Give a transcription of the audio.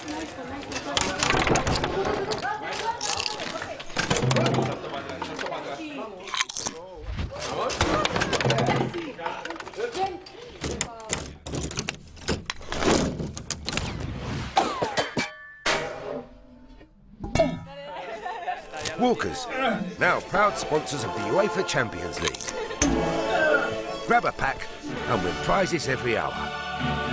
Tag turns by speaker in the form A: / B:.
A: Walkers, now proud sponsors of the UEFA Champions League. Grab a pack and win prizes every hour.